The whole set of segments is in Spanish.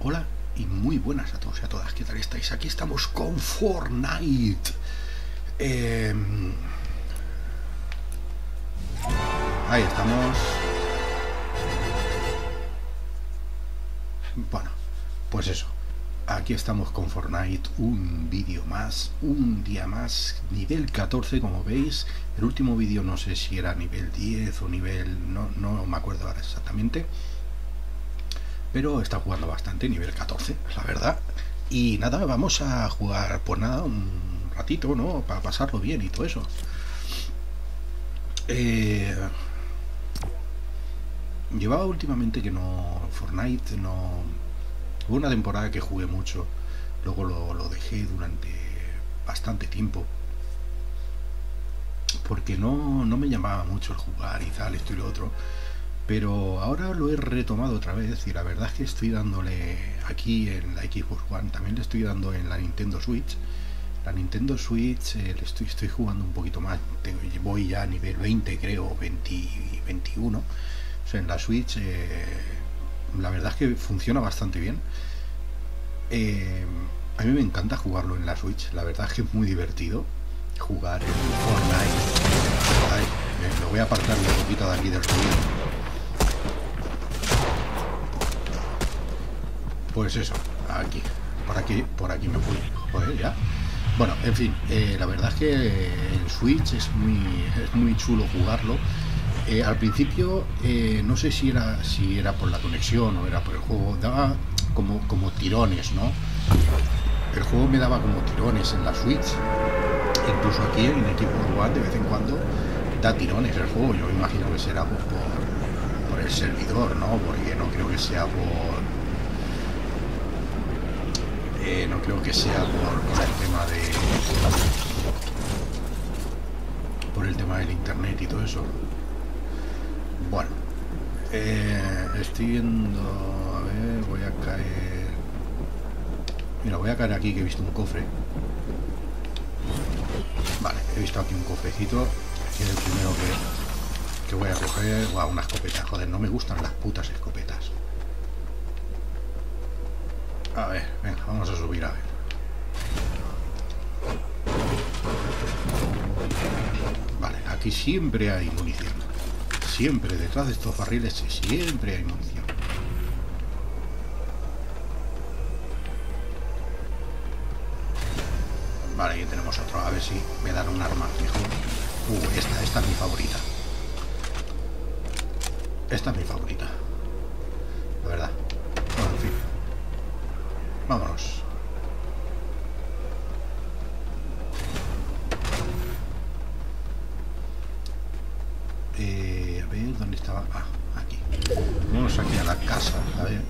Hola y muy buenas a todos y a todas, ¿qué tal estáis? Aquí estamos con Fortnite. Ahí estamos. Bueno, pues eso. Aquí estamos con Fortnite, un vídeo más, un día más, nivel 14 como veis. El último vídeo no sé si era nivel 10 o nivel... no me acuerdo ahora exactamente. Pero está jugando bastante, nivel 14, la verdad. Y nada, vamos a jugar, pues nada, un ratito, ¿no? Para pasarlo bien y todo eso. Llevaba últimamente que no... Fortnite no... Hubo una temporada que jugué mucho, luego lo dejé durante bastante tiempo. Porque no me llamaba mucho el jugar y tal, esto y lo otro. Pero ahora lo he retomado otra vez y la verdad es que estoy dándole aquí en la Xbox One, también le estoy dando en la Nintendo Switch. La Nintendo Switch estoy jugando un poquito más, voy ya a nivel 20 creo, 20, 21. O sea, en la Switch la verdad es que funciona bastante bien. A mí me encanta jugarlo en la Switch, la verdad es que es muy divertido jugar en Fortnite. Ay, me voy a apartar un poquito de aquí del ruido. Pues eso, aquí, por aquí me fui. Joder, ya. Bueno, en fin, la verdad es que el Switch es muy chulo jugarlo. Al principio no sé si era por la conexión o era por el juego, daba como tirones, ¿no? El juego me daba como tirones en la Switch. Incluso aquí en Xbox One de vez en cuando da tirones el juego. Yo me imagino que será por el servidor, ¿no? Porque no creo que sea no creo que sea por el tema de... por el tema del internet y todo eso. Bueno, estoy viendo... A ver, voy a caer... Mira, voy a caer aquí que he visto un cofre. Vale, he visto aquí un cofrecito. Que es el primero que voy a coger. Wow, una escopeta, joder, no me gustan las putas escopetas. A ver, venga, vamos a subir a ver. Vale, aquí siempre hay munición. Siempre, detrás de estos barriles siempre hay munición. Vale, aquí tenemos otro, a ver si me dan un arma mejor. Esta es mi favorita. Esta es mi favorita, la verdad. Bueno, en fin, vámonos. A ver, ¿dónde estaba? Ah, aquí. Vamos aquí a la casa, a ver.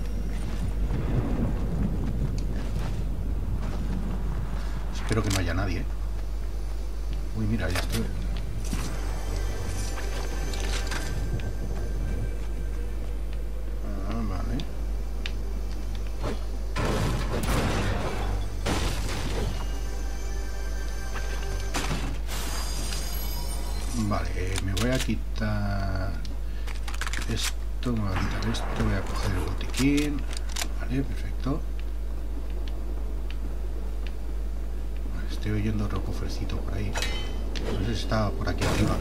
Espero que no haya nadie. Uy, mira, ya estoy. Ah, vale. Vale, me voy a quitar esto, me voy a quitar esto, voy a coger el botiquín. Vale, perfecto. Estoy oyendo otro cofrecito por ahí. No sé si está por aquí arriba.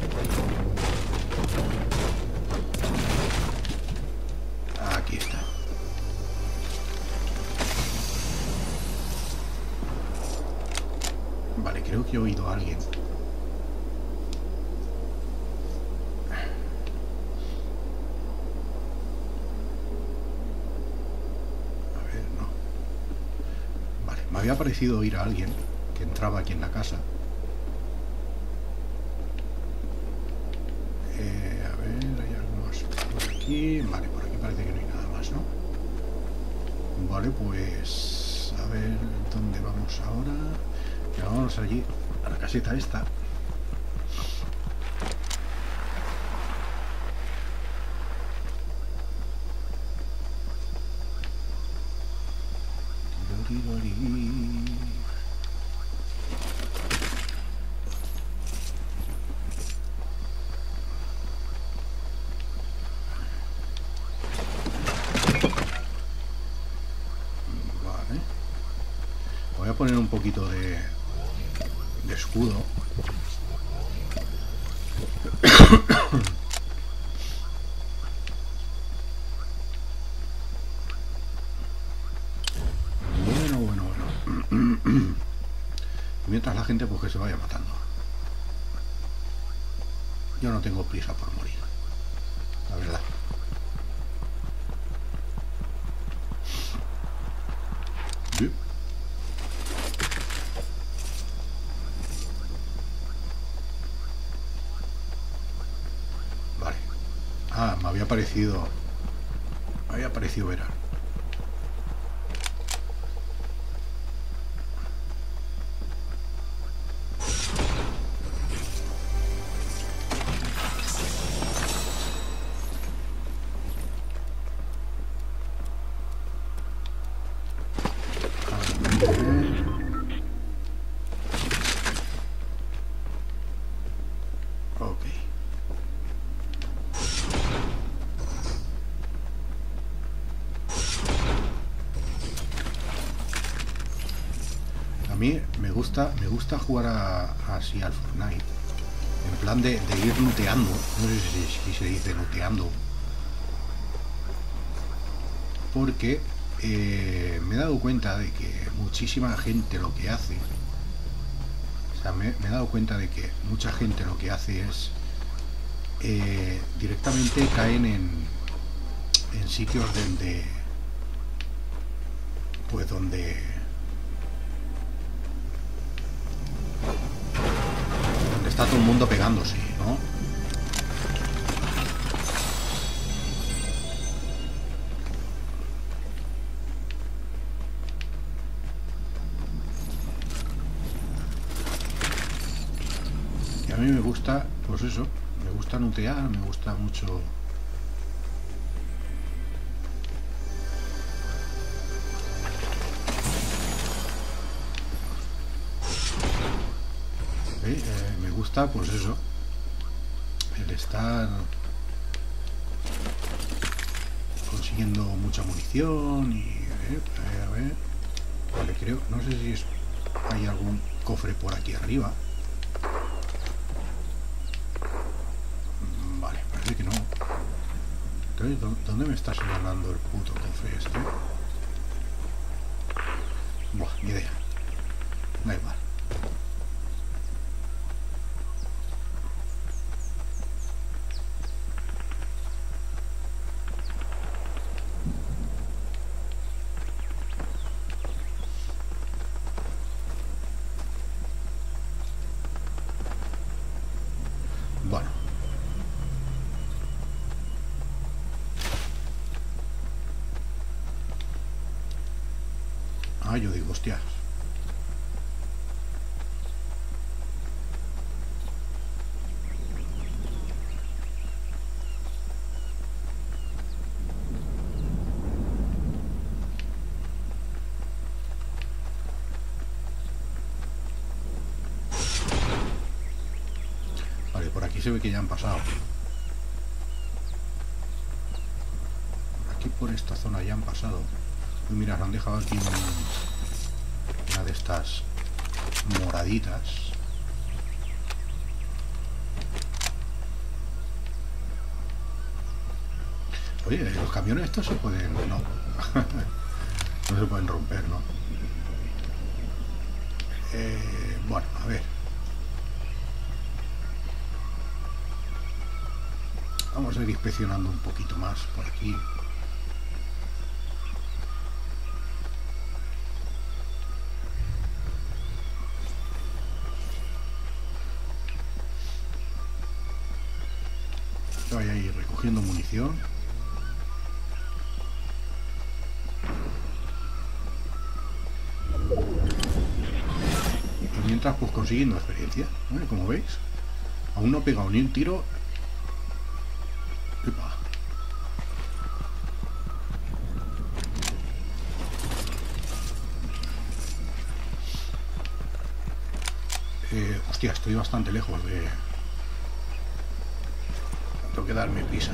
Aquí está. Vale, creo que he oído a alguien. A ver, no. Vale, me había parecido oír a alguien que entraba aquí en la casa. A ver, hay algo más por aquí. Vale, por aquí parece que no hay nada más, ¿no? Vale, pues... A ver, ¿dónde vamos ahora? Ya vamos allí, a la caseta esta. poner un poquito de escudo. Bueno. Mientras la gente pues que se vaya matando. Yo no tengo prisa por morir, la verdad. ¿Sí? Vale. Ah, me había parecido Vera. Ok. A mí me gusta jugar así al Fortnite, en plan de ir looteando. No sé si se dice looteando, porque me he dado cuenta de que muchísima gente lo que hace, o sea, me he dado cuenta de que mucha gente lo que hace es directamente caen en sitios donde está todo el mundo pegándose, ¿no? Y a mí me gusta, pues eso, me gusta lootear, me gusta mucho. Me gusta, pues eso, el estar consiguiendo mucha munición y a ver, vale, creo, no sé si hay algún cofre por aquí arriba. Vale, parece que no. Entonces, ¿dónde me está señalando el puto cofre este? Buah, ni idea. Da igual. Bueno. Ah, yo digo, hostias. Vale, por aquí se ve que ya han pasado. Aquí por esta zona ya han pasado. Y mira, han dejado aquí una de estas moraditas. Oye, los camiones estos se pueden... No. No se pueden romper, ¿no? Bueno, a ver. Vamos a ir inspeccionando un poquito más por aquí. Voy a ir recogiendo munición. Y mientras pues consiguiendo experiencia, ¿vale? Como veis, aún no he pegado ni un tiro. Epa. Hostia, estoy bastante lejos de... Tengo que darme prisa.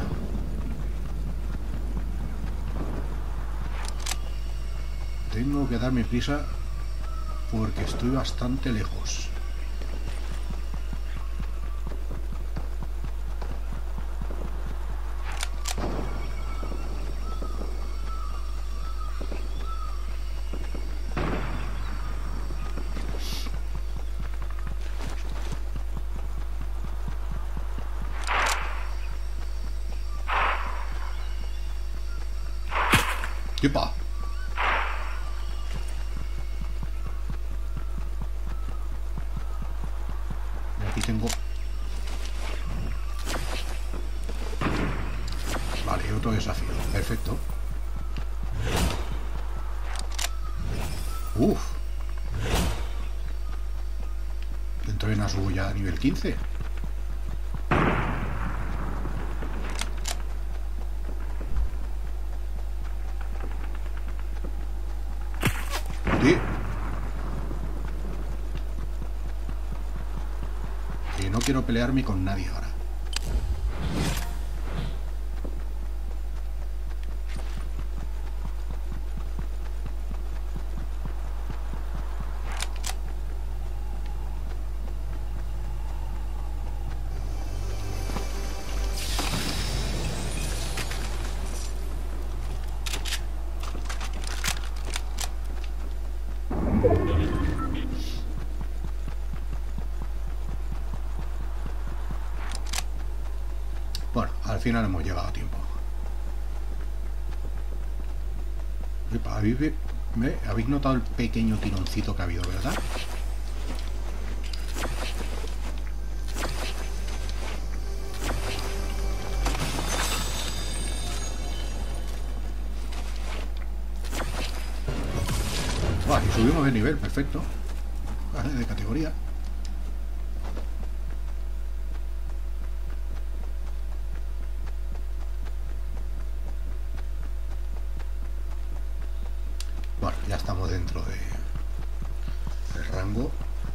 Tengo que darme prisa porque estoy bastante lejos. ¡Epa! Y aquí tengo... Vale, otro desafío. Perfecto. Uf. Dentro de una subo ya a nivel 15. Que no quiero pelearme con nadie ahora. Bueno, al final hemos llegado a tiempo. ¿Habéis notado el pequeño tironcito que ha habido, verdad? Y subimos de nivel, perfecto. Vale, de categoría. Bueno, ya estamos dentro del rango.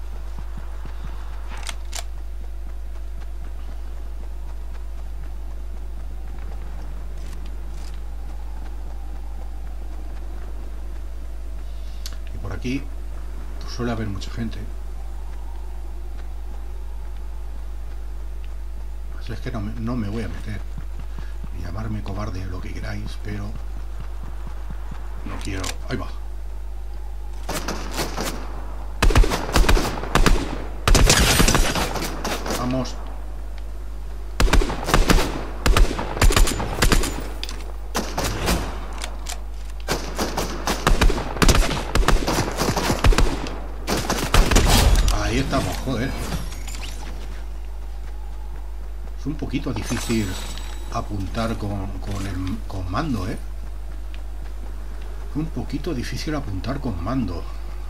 Y por aquí pues suele haber mucha gente. Así es que no me voy a meter. Llamarme cobarde, lo que queráis, pero no quiero... Ahí va. Vamos. Ahí estamos, joder. Es un poquito difícil apuntar con mando, ¿eh? Es un poquito difícil apuntar con mando.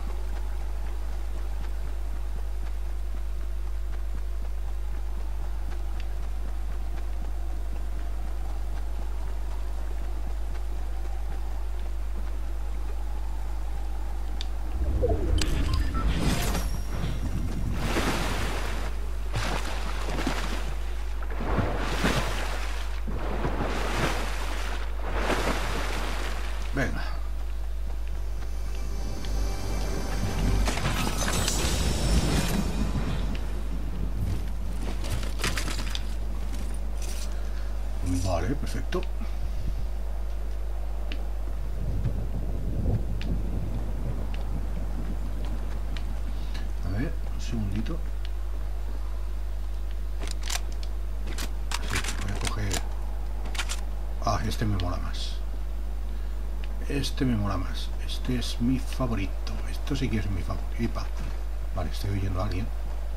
Venga. Vale, perfecto. A ver, un segundito. Sí, voy a coger... Ah, este me mola más. Este me mola más. Este es mi favorito. Esto sí que es mi favorito. Vale, estoy oyendo a alguien.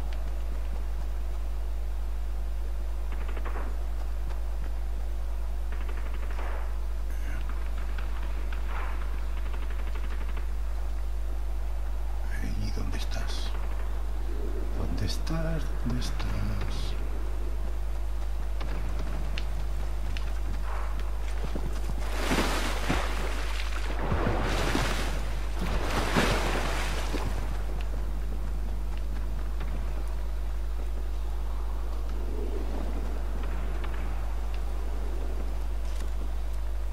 ¿Y dónde estás? ¿Dónde estás? ¿Dónde estás?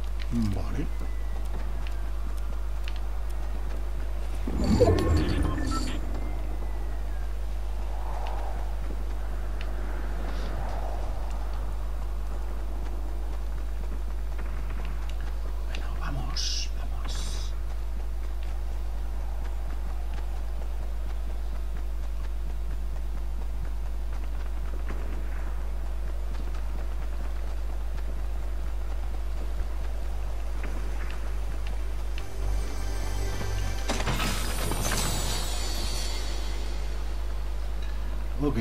Vale. Ok.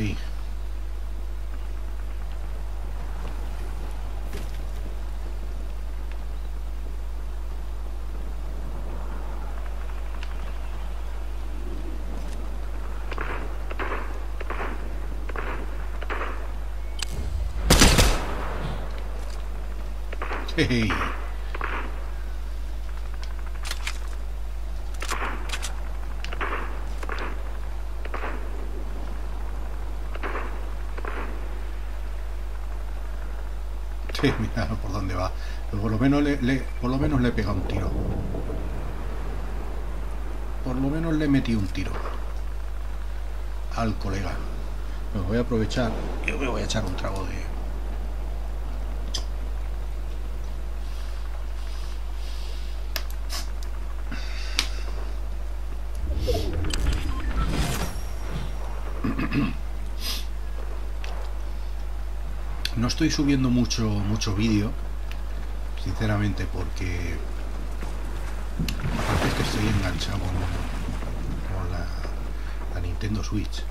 Hey. Sí, mira por dónde va. Pero por lo menos le he pegado un tiro. Por lo menos le metí un tiro al colega. Me voy a aprovechar. Yo me voy a echar un trago de... No estoy subiendo mucho vídeo, sinceramente, porque aparte es que estoy enganchado con la Nintendo Switch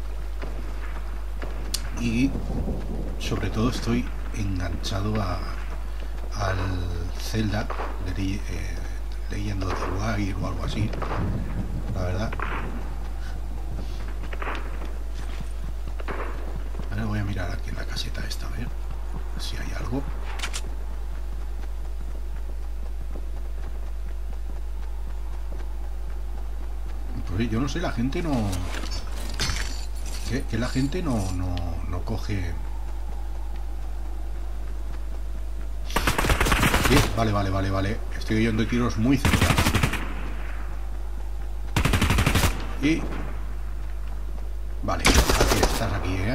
y sobre todo estoy enganchado al Zelda leyendo The Wire o algo así, la verdad. Ahora voy a mirar aquí en la caseta esta, a ver si hay algo. Pues yo no sé, la gente no... Que la gente no coge... Sí, vale. Estoy oyendo tiros muy cerca. Y... Vale, aquí estás aquí, ¿eh?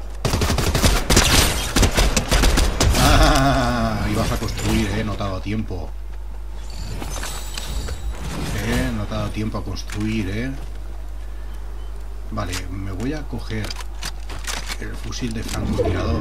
¡Ah! Ibas a construir, ¿eh? No te ha dado tiempo. No te ha dado tiempo a construir, ¿eh? Vale, me voy a coger el fusil de francotirador.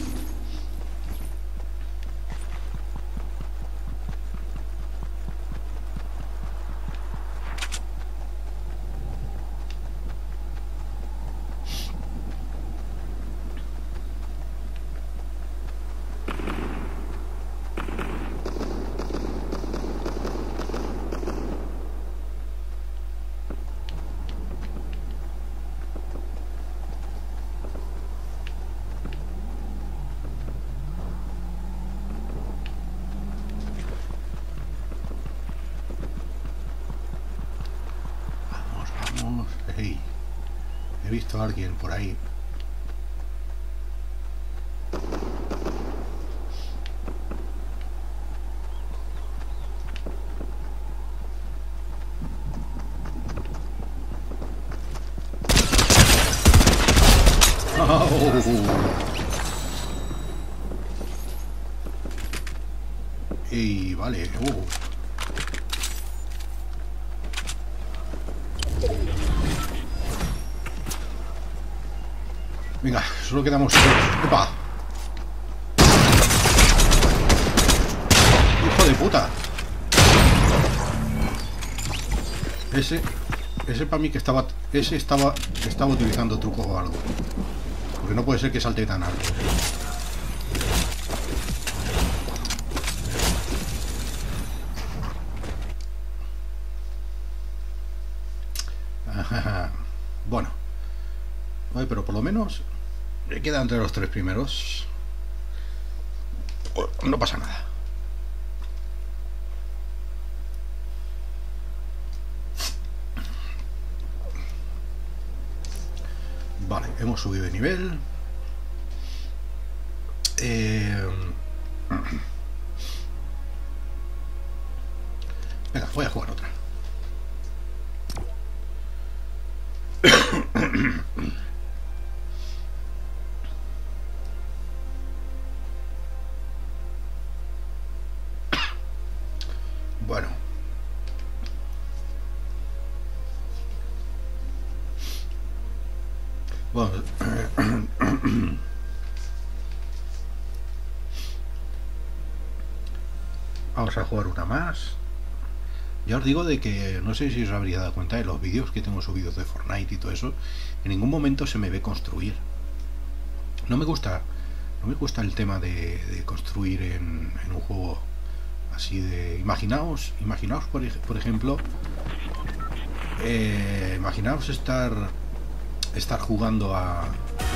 Hey, he visto a alguien por ahí. Oh. Y vale. Venga, solo quedamos dos. ¡Epa! ¡Hijo de puta! Ese para mí que estaba utilizando truco o algo. Porque no puede ser que salte tan alto. Bueno. Oye, pero por lo menos me queda entre los tres primeros. No pasa nada. Vale, hemos subido de nivel. Venga, voy a jugar otra. Bueno. Bueno. Vamos a jugar una más. Ya os digo de que no sé si os habría dado cuenta de los vídeos que tengo subidos de Fortnite y todo eso. En ningún momento se me ve construir. No me gusta, no me gusta el tema de construir en un juego así de. Imaginaos por ejemplo, imaginaos estar jugando a.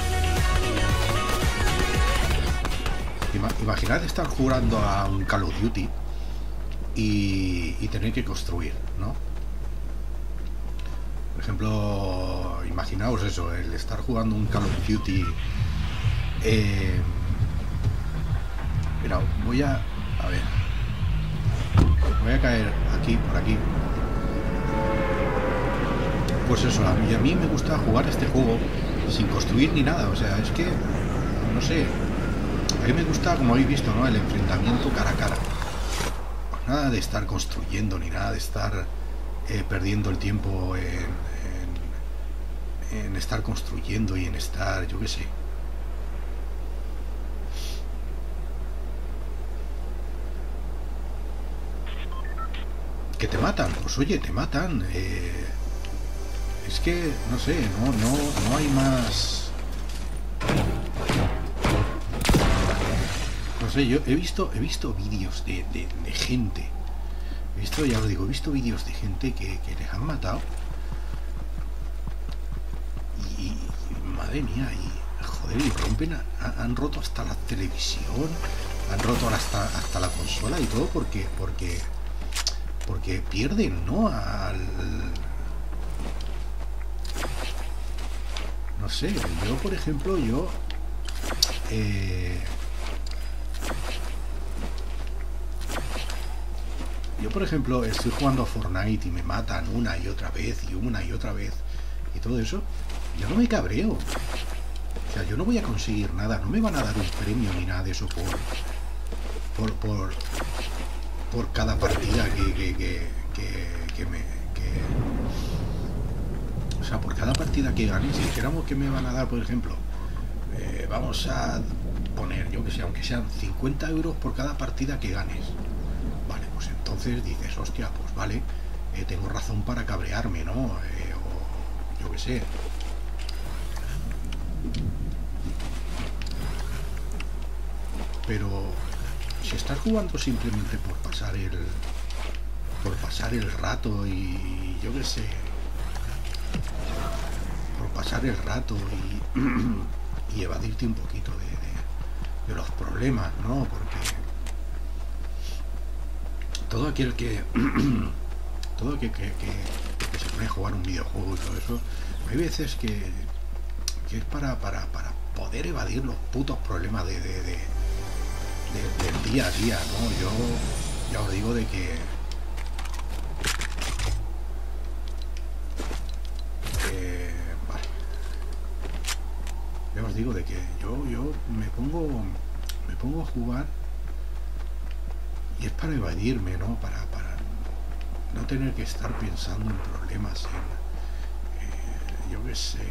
Imaginad estar jugando a un Call of Duty y tener que construir, ¿no? Por ejemplo, imaginaos eso, el estar jugando un Call of Duty. Mira, voy a ver. Voy a caer aquí, por aquí. Pues eso, a mí me gusta jugar este juego sin construir ni nada. O sea, es que, no sé, a mí me gusta, como habéis visto, ¿no? El enfrentamiento cara a cara. Pues nada de estar construyendo ni nada de estar perdiendo el tiempo en estar construyendo y en estar, yo qué sé. Que te matan, pues oye, te matan. Es que, no sé, no hay más. No sé, yo he visto vídeos de gente. Ya os digo, he visto vídeos de gente que les han matado. Y madre mía, y joder, y rompen, han roto hasta la televisión, han roto hasta la consola y todo porque pierden, ¿no? No sé, yo por ejemplo, yo por ejemplo estoy jugando a Fortnite y me matan una y otra vez y todo eso, yo no me cabreo. O sea, yo no voy a conseguir nada, no me van a dar un premio ni nada de eso por cada partida o sea, por cada partida que gane. Si dijéramos que me van a dar, por ejemplo, vamos a poner, yo que sé, aunque sean 50 euros por cada partida que ganes, vale, pues entonces dices, hostia, pues vale, tengo razón para cabrearme, ¿no? O yo que sé. Pero si estás jugando simplemente por pasar el rato y yo qué sé, por pasar el rato y evadirte un poquito de los problemas, ¿no? Porque todo aquel que se pone a jugar un videojuego y todo eso, hay veces que es para poder evadir los putos problemas del día a día, ¿no? Yo ya os digo de que vale, ya os digo de que yo me pongo a jugar y es para evadirme, ¿no? Para no tener que estar pensando en problemas, yo qué sé.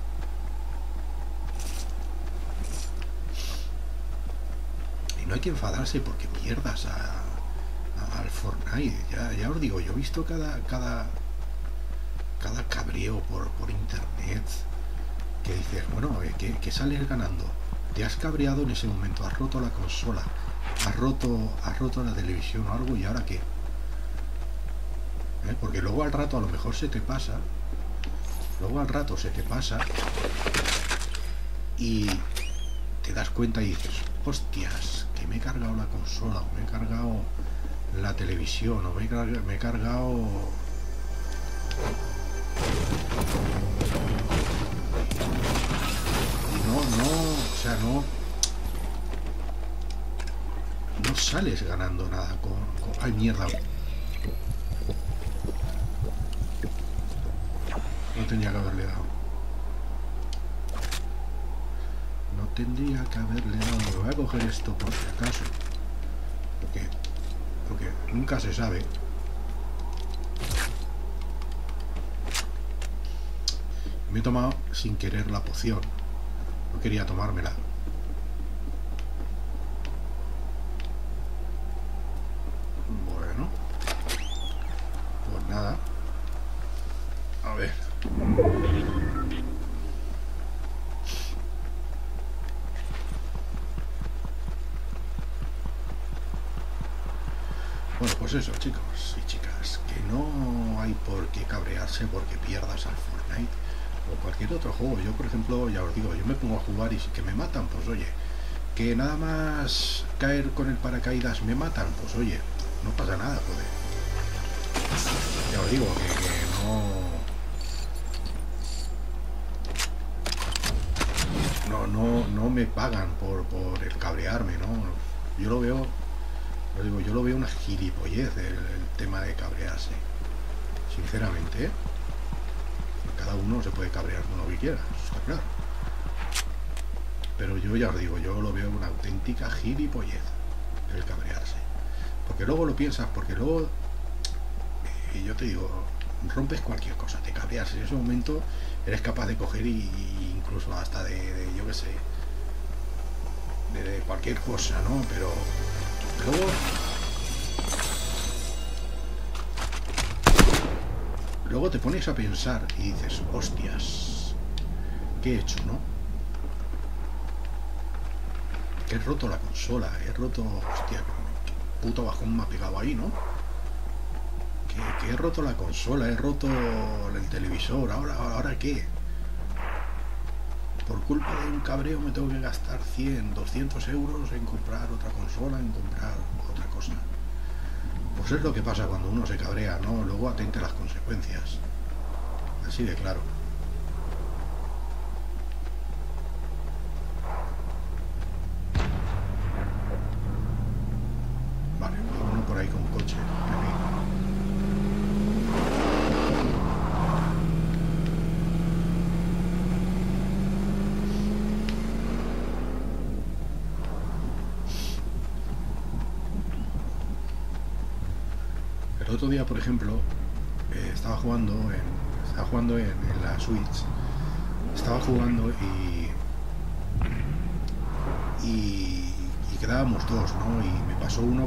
Y no hay que enfadarse porque pierdas al Fortnite. Ya os digo, yo he visto cada cabreo por internet que dices, bueno, que sales ganando. Te has cabreado en ese momento, has roto la consola, has roto la televisión o algo, y ahora qué. Porque luego al rato a lo mejor se te pasa. Y te das cuenta y dices, hostias, que me he cargado la consola, o me he cargado la televisión, o me he cargado. O sea, no sales ganando nada con... ¡Ay, mierda! No tendría que haberle dado. Me voy a coger esto por si acaso. Porque nunca se sabe. Me he tomado sin querer la poción. No quería tomármela. Bueno. Bueno, pues eso, chicos y chicas, que no hay por qué cabrearse porque pierdas al Fortnite o cualquier otro juego. Yo, por ejemplo, ya os digo, yo me pongo a jugar y si que me matan, pues oye, que nada más caer con el paracaídas me matan, pues oye, no pasa nada, joder. Ya os digo que no me pagan por el cabrearme, ¿no? Yo lo veo, lo digo, yo lo veo una gilipollez el tema de cabrearse. Sinceramente, ¿eh? Cada uno se puede cabrear con lo que quiera, eso está claro. Pero yo ya os digo, yo lo veo una auténtica gilipollez el cabrearse. Porque luego lo piensas, porque luego, yo te digo, rompes cualquier cosa, te cabreas. En ese momento eres capaz de coger y incluso hasta de yo qué sé, de cualquier cosa, ¿no? Pero luego te pones a pensar y dices, hostias, ¿qué he hecho, no? Que he roto la consola, he roto, hostia, qué puto bajón me ha pegado ahí, ¿no? Que he roto la consola, he roto el televisor, ¿ahora qué? Por culpa de un cabreo me tengo que gastar 100, 200 euros en comprar otra consola, en comprar otra cosa. Pues es lo que pasa cuando uno se cabrea, ¿no? Luego atente a las consecuencias. Así de claro. Vale, uno por ahí con coche. El otro día, por ejemplo, estaba jugando en la Switch. Estaba jugando y quedábamos dos, ¿no? Y me pasó uno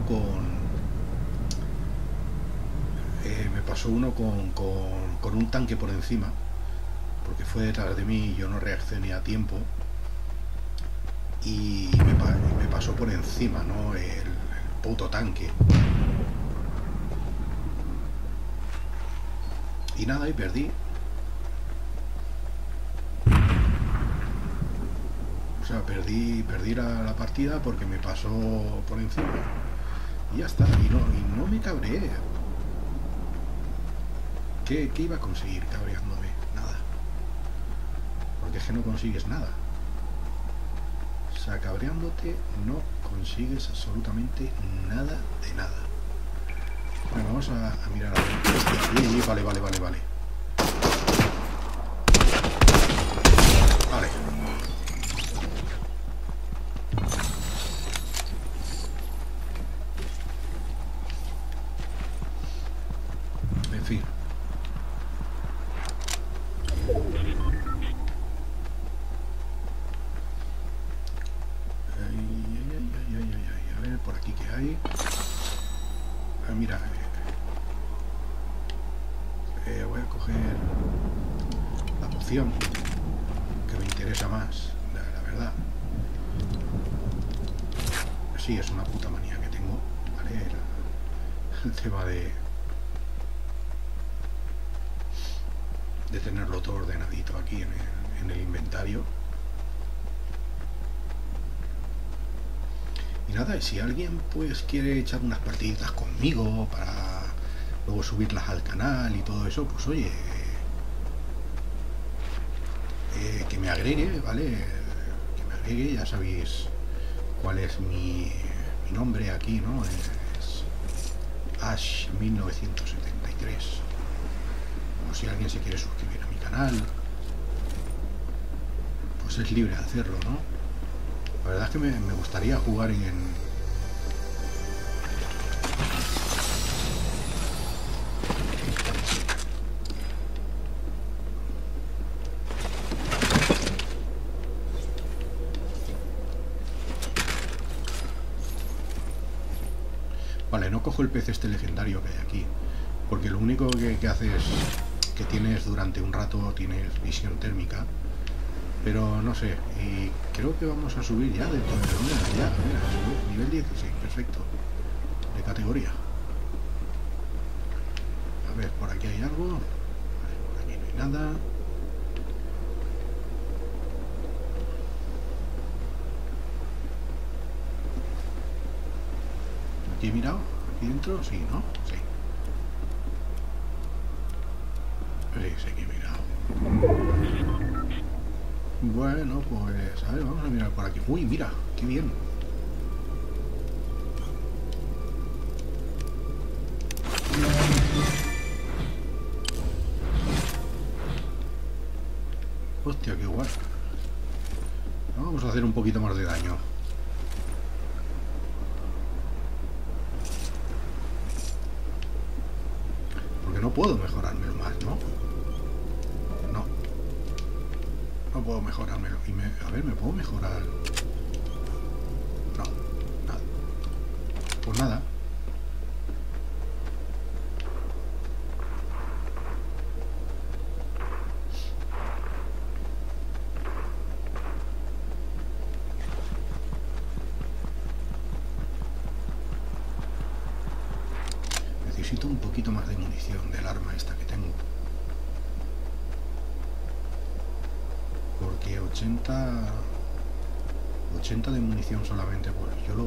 con un tanque por encima, porque fue detrás de mí y yo no reaccioné a tiempo y me pasó por encima, ¿no? El puto tanque. Y nada, y perdí. O sea, perdí la partida porque me pasó por encima. Y ya está, y no me cabreé. ¿Qué iba a conseguir cabreándome? Nada. Porque es que no consigues nada. O sea, cabreándote no consigues absolutamente nada de nada. Bueno, vamos a mirar a ver. Hostia, vale. Vale. En fin. A ver, por aquí que hay. Mira. Voy a coger la poción que me interesa más, la verdad. Sí, es una puta manía que tengo, ¿vale? El tema de tenerlo todo ordenadito aquí en el inventario. Y nada, y si alguien pues quiere echar unas partiditas conmigo para luego subirlas al canal y todo eso, pues oye, que me agregue, ¿vale? Que me agregue, ya sabéis cuál es mi nombre aquí, ¿no? Es Ash1973. O si alguien se quiere suscribir a mi canal, pues es libre de hacerlo, ¿no? La verdad es que me gustaría jugar en... Vale, no cojo el pez este legendario que hay aquí, porque lo único que hace es que tienes durante un rato, tienes visión térmica, pero no sé, y creo que vamos a subir ya de todo. Mira, nivel 16, perfecto, de categoría. A ver, por aquí hay algo. Vale, por aquí no hay nada. ¿Aquí he mirado? ¿Aquí dentro? Sí, ¿no? Sí. Sí, que he mirado. Bueno, pues a ver, vamos a mirar por aquí. Uy, mira, qué bien. Hostia, qué guay. Vamos a hacer un poquito más de daño. Porque no puedo mejorármelo más, ¿no? No puedo mejorármelo. A ver, ¿me puedo mejorar? No, nada. Pues nada. Necesito un poquito más de munición del arma esta que tengo. Porque 80 de munición solamente, pues yo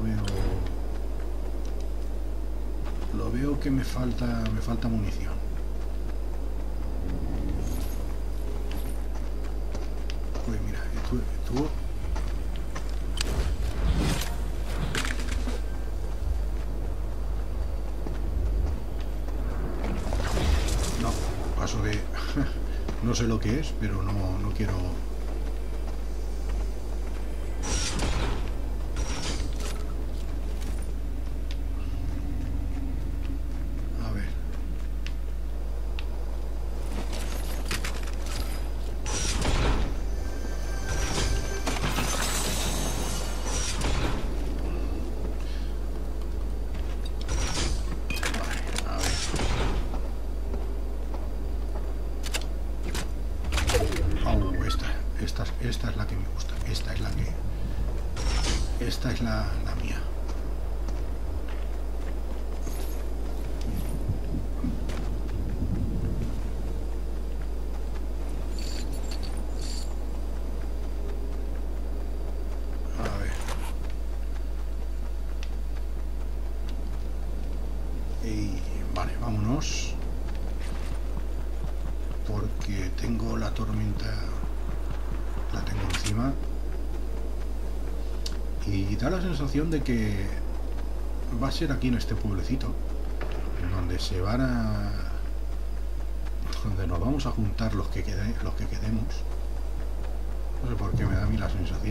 lo veo que me falta munición. Pues mira, estuvo no, paso de no sé lo que es, pero no quiero. Esta es la que me gusta. Esta es la mía. A ver. Y vale, vámonos. Porque tengo la tormenta. La tengo encima y da la sensación de que va a ser aquí en este pueblecito donde donde nos vamos a juntar los que quedemos. No sé por qué me da a mí la sensación.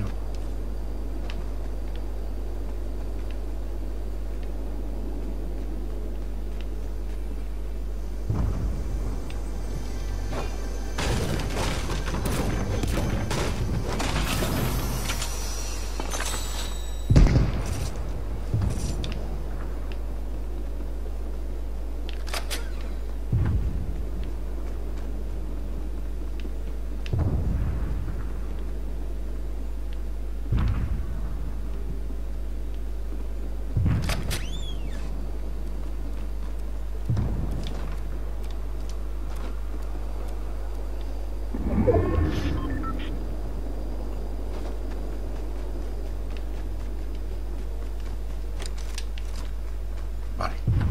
Vale.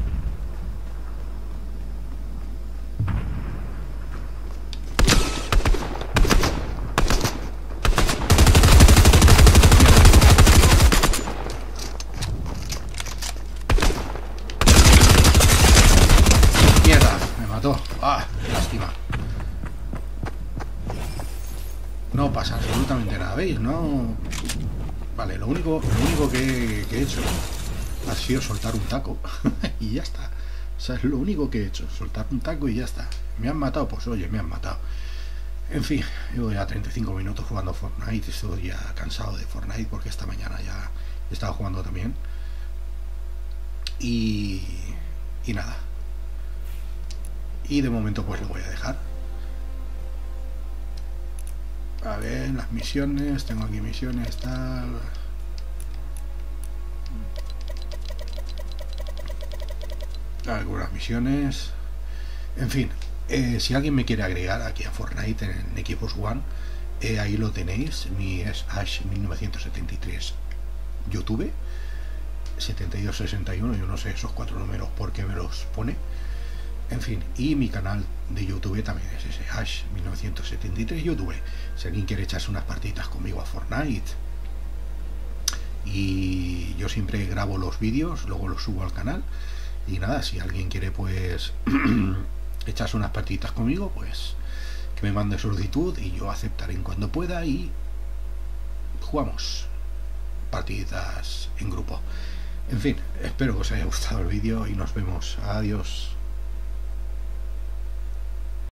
Mierda, me mató. Ah, lástima. No pasa absolutamente nada, ¿veis? No. Vale, lo único que he hecho ha sido soltar un taco y ya está. O sea, es lo único que he hecho, soltar un taco y ya está. ¿Me han matado? Pues oye, me han matado. En fin, llevo ya 35 minutos jugando Fortnite, estoy ya cansado de Fortnite porque esta mañana ya he estado jugando también. Y nada. Y de momento pues lo voy a dejar. A ver, las misiones, tengo aquí misiones, tal. Algunas misiones. En fin, si alguien me quiere agregar aquí a Fortnite en Xbox One, ahí lo tenéis. Mi es Ash1973 YouTube 7261, yo no sé esos 4 números por qué me los pone. En fin, y mi canal de YouTube también es ese, Ash1973 YouTube. Si alguien quiere echarse unas partiditas conmigo a Fortnite, y yo siempre grabo los vídeos, luego los subo al canal. Y nada, si alguien quiere pues echarse unas partiditas conmigo, pues que me mande solicitud y yo aceptaré en cuando pueda y jugamos partiditas en grupo. En fin, espero que os haya gustado el vídeo y nos vemos. Adiós.